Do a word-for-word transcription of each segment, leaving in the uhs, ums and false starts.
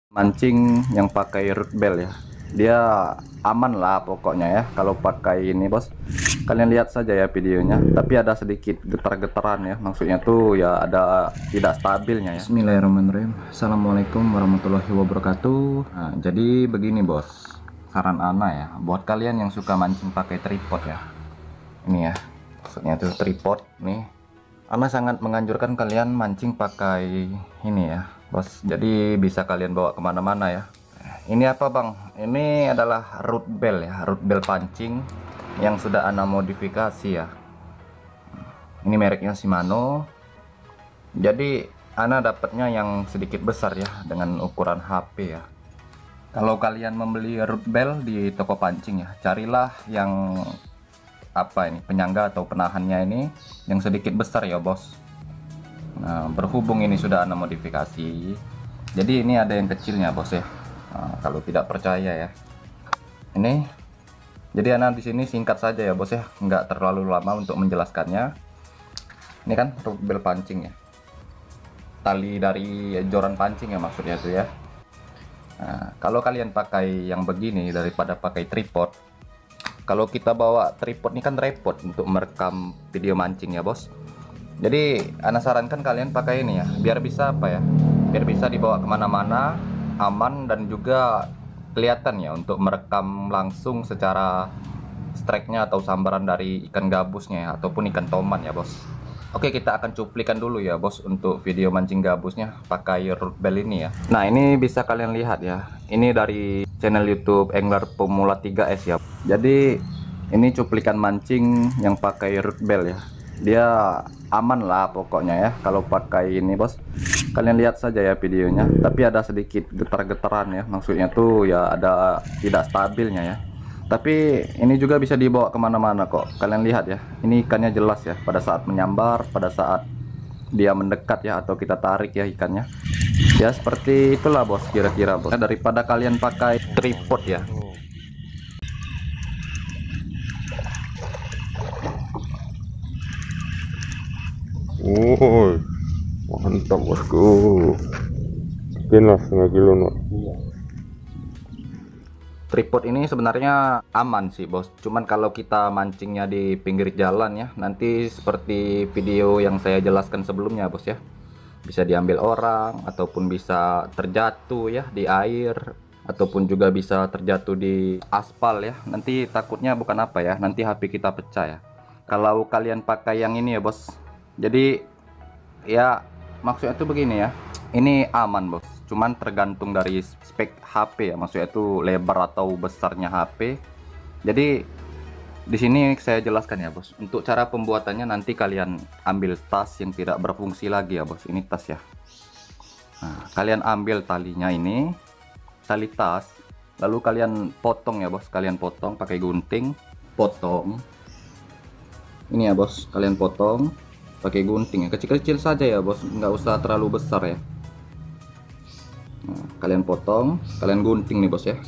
Mancing yang pakai root bell ya, dia aman lah pokoknya ya kalau pakai ini bos. Kalian lihat saja ya videonya, tapi ada sedikit getar-getaran ya, maksudnya tuh ya ada tidak stabilnya ya. Bismillahirrahmanirrahim. Assalamualaikum warahmatullahi wabarakatuh. Nah, jadi begini bos, saran Ana ya buat kalian yang suka mancing pakai tripod ya, ini ya maksudnya tuh tripod nih. Ana sangat menganjurkan kalian mancing pakai ini ya bos, jadi bisa kalian bawa kemana-mana ya. Ini apa bang? Ini adalah root bell ya, root bell pancing yang sudah Ana modifikasi ya. Ini mereknya Shimano. Jadi Ana dapatnya yang sedikit besar ya, dengan ukuran H P ya. Kalau kalian membeli root bell di toko pancing ya, carilah yang apa ini, penyangga atau penahannya ini yang sedikit besar ya bos. Nah, berhubung ini sudah Ana modifikasi, jadi ini ada yang kecilnya bos ya. Nah, kalau tidak percaya ya, ini jadi Ana di sini singkat saja ya bos ya, nggak terlalu lama untuk menjelaskannya. Ini kan root bell pancing ya, tali dari joran pancing ya maksudnya itu ya. Nah, kalau kalian pakai yang begini daripada pakai tripod, kalau kita bawa tripod ini kan repot untuk merekam video mancing ya bos. Jadi Ana sarankan kalian pakai ini ya, biar bisa apa ya, biar bisa dibawa kemana-mana aman dan juga kelihatan ya untuk merekam langsung secara strike-nya atau sambaran dari ikan gabusnya ya, ataupun ikan toman ya bos. Oke, kita akan cuplikan dulu ya bos untuk video mancing gabusnya pakai root bell ini ya. Nah, ini bisa kalian lihat ya, ini dari channel YouTube Angler Pemula tiga S ya. Jadi ini cuplikan mancing yang pakai root bell ya, dia aman lah pokoknya ya kalau pakai ini bos. Kalian lihat saja ya videonya, tapi ada sedikit getar-getaran ya, maksudnya tuh ya ada tidak stabilnya ya. Tapi ini juga bisa dibawa kemana-mana kok. Kalian lihat ya, ini ikannya jelas ya pada saat menyambar, pada saat dia mendekat ya, atau kita tarik ya ikannya ya, seperti itulah bos kira-kira bos. Daripada kalian pakai tripod ya. Oh, mantap bosku. Mungkin lah setengah kilo no. Tripod ini sebenarnya aman sih bos, cuman kalau kita mancingnya di pinggir jalan ya, nanti seperti video yang saya jelaskan sebelumnya bos ya, bisa diambil orang ataupun bisa terjatuh ya di air, ataupun juga bisa terjatuh di aspal ya. Nanti takutnya bukan apa ya, nanti H P kita pecah ya kalau kalian pakai yang ini ya bos. Jadi ya maksudnya tuh begini ya, ini aman bos, cuman tergantung dari spek H P ya, maksudnya itu lebar atau besarnya H P. Jadi di sini saya jelaskan ya bos, untuk cara pembuatannya nanti kalian ambil tas yang tidak berfungsi lagi ya bos, ini tas ya. Nah, kalian ambil talinya ini, tali tas, lalu kalian potong ya bos, kalian potong pakai gunting, potong ini ya bos, kalian potong pakai gunting ya, kecil-kecil saja ya bos, nggak usah terlalu besar ya. Nah, kalian potong, kalian gunting nih bos ya.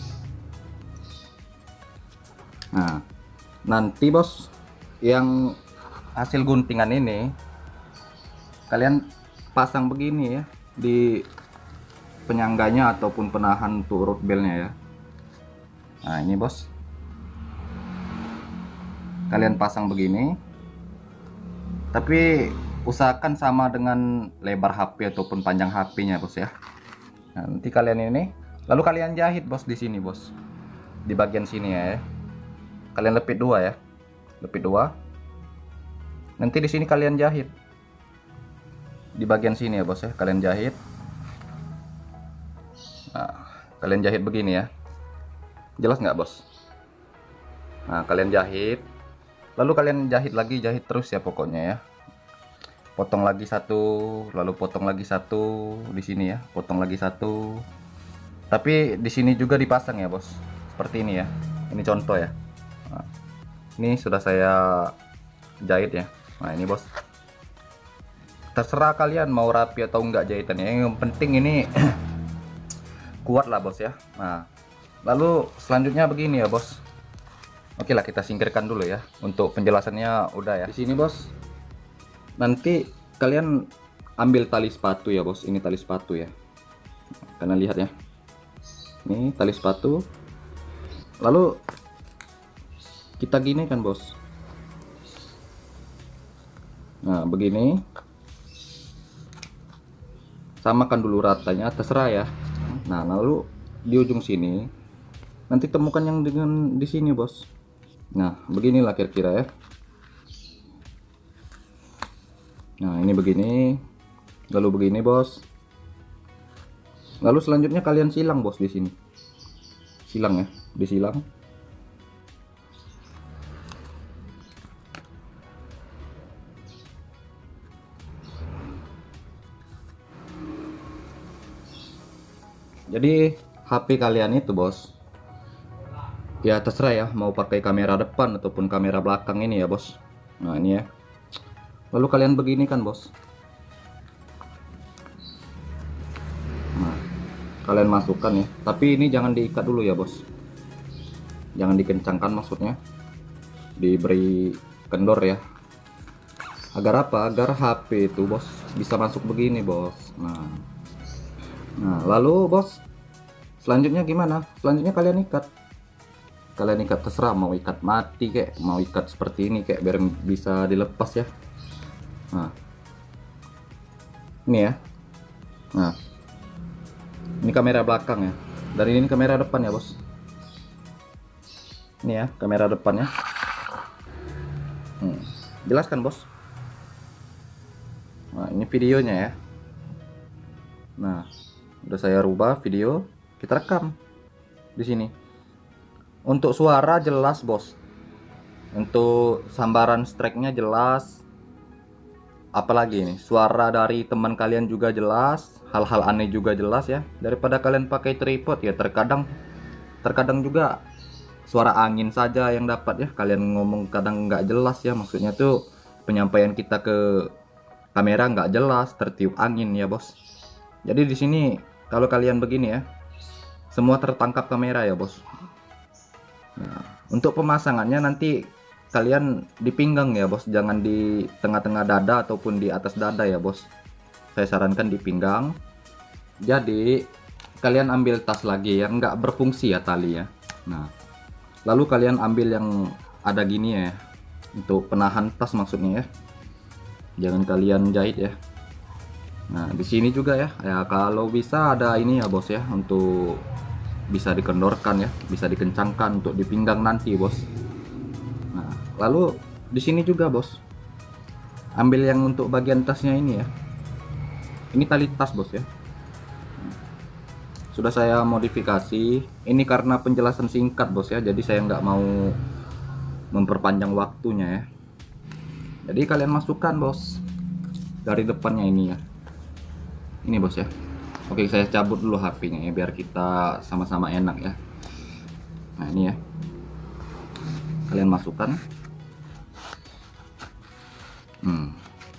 Nah, nanti bos yang hasil guntingan ini kalian pasang begini ya di penyangganya ataupun penahan untuk root bellnya ya. Nah, ini bos, kalian pasang begini, tapi usahakan sama dengan lebar H P ataupun panjang H P nya bos ya. Nah, nanti kalian ini lalu kalian jahit bos di sini bos, di bagian sini ya. Kalian lepit dua ya, lepit dua. Nanti di sini kalian jahit di bagian sini ya bos ya, kalian jahit. Nah, kalian jahit begini ya, jelas nggak bos? Nah, kalian jahit, lalu kalian jahit lagi, jahit terus ya pokoknya ya. Potong lagi satu, lalu potong lagi satu di sini ya, potong lagi satu. Tapi di sini juga dipasang ya bos, seperti ini ya. Ini contoh ya. Nah, ini sudah saya jahit ya. Nah, ini bos, terserah kalian mau rapi atau enggak jahitannya, yang penting ini kuat lah bos ya. Nah, lalu selanjutnya begini ya bos. Oke lah, kita singkirkan dulu ya, untuk penjelasannya udah ya. Di sini bos, nanti kalian ambil tali sepatu ya bos, ini tali sepatu ya, kalian lihat ya. Nih tali sepatu. Lalu kita gini kan bos. Nah begini, samakan dulu ratanya, terserah ya. Nah lalu di ujung sini nanti temukan yang dengan di sini bos. Nah beginilah kira-kira ya. Nah ini begini, lalu begini bos. Lalu selanjutnya kalian silang bos di sini, silang ya, disilang. Jadi H P kalian itu bos, ya terserah ya mau pakai kamera depan ataupun kamera belakang ini ya bos. Nah ini ya. Lalu kalian begini kan bos. Nah, kalian masukkan ya. Tapi ini jangan diikat dulu ya bos. Jangan dikencangkan maksudnya. Diberi kendor ya. Agar apa? Agar H P itu bos bisa masuk begini bos. Nah. Nah, lalu bos, selanjutnya gimana? Selanjutnya kalian ikat. Kalian ikat terserah mau ikat mati kayak, mau ikat seperti ini kayak biar bisa dilepas ya. Nah. Ini ya. Nah. Ini kamera belakang ya. Dan ini kamera depan ya, bos. Ini ya, kamera depannya. Hmm. Jelas kan, bos? Nah, ini videonya ya. Nah, udah saya rubah video, kita rekam di sini. Untuk suara jelas bos, untuk sambaran strike-nya jelas, apalagi ini suara dari teman kalian juga jelas, hal-hal aneh juga jelas ya. Daripada kalian pakai tripod ya, terkadang terkadang juga suara angin saja yang dapat ya, kalian ngomong kadang nggak jelas ya, maksudnya tuh penyampaian kita ke kamera nggak jelas, tertiup angin ya bos. Jadi di sini kalau kalian begini ya, semua tertangkap kamera ya bos. Nah, untuk pemasangannya nanti kalian di pinggang ya bos, jangan di tengah-tengah dada ataupun di atas dada ya bos. Saya sarankan di pinggang. Jadi kalian ambil tas lagi yang nggak berfungsi ya tali ya. Nah, lalu kalian ambil yang ada gini ya, untuk penahan tas maksudnya ya. Jangan kalian jahit ya. Nah di sini juga ya, ya kalau bisa ada ini ya bos ya, untuk bisa dikendorkan ya, bisa dikencangkan untuk di pinggang nanti bos. Nah lalu di sini juga bos, ambil yang untuk bagian tasnya ini ya, ini tali tas bos ya. Sudah saya modifikasi ini karena penjelasan singkat bos ya, jadi saya nggak mau memperpanjang waktunya ya. Jadi kalian masukkan bos dari depannya ini ya, ini bos ya. Oke, saya cabut dulu H P-nya ya biar kita sama-sama enak ya. Nah ini ya, kalian masukkan. Hmm.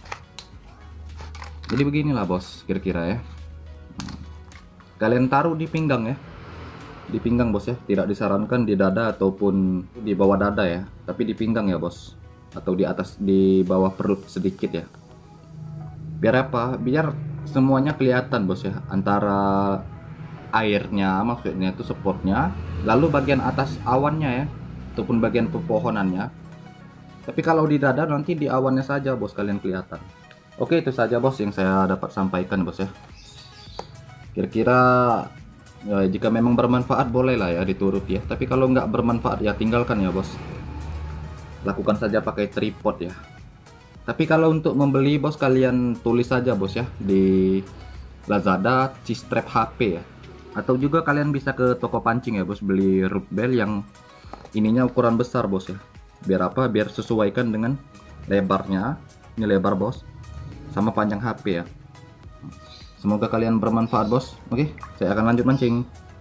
Jadi beginilah bos kira-kira ya. Kalian taruh di pinggang ya, di pinggang bos ya. Tidak disarankan di dada ataupun di bawah dada ya, tapi di pinggang ya bos, atau di atas, di bawah perut sedikit ya. Biar apa? Biar semuanya kelihatan bos ya, antara airnya maksudnya itu spotnya, lalu bagian atas awannya ya, ataupun bagian pepohonannya. Tapi kalau di dada nanti di awannya saja bos kalian kelihatan. Oke, itu saja bos yang saya dapat sampaikan bos ya. Kira-kira ya, jika memang bermanfaat bolehlah ya diturut ya, tapi kalau nggak bermanfaat ya tinggalkan ya bos. Lakukan saja pakai tripod ya. Tapi kalau untuk membeli bos, kalian tulis saja bos ya di Lazada C-strap H P ya, atau juga kalian bisa ke toko pancing ya bos, beli root bell yang ininya ukuran besar bos ya. Biar apa? Biar sesuaikan dengan lebarnya, ini lebar bos, sama panjang H P ya. Semoga kalian bermanfaat bos. Oke, saya akan lanjut mancing.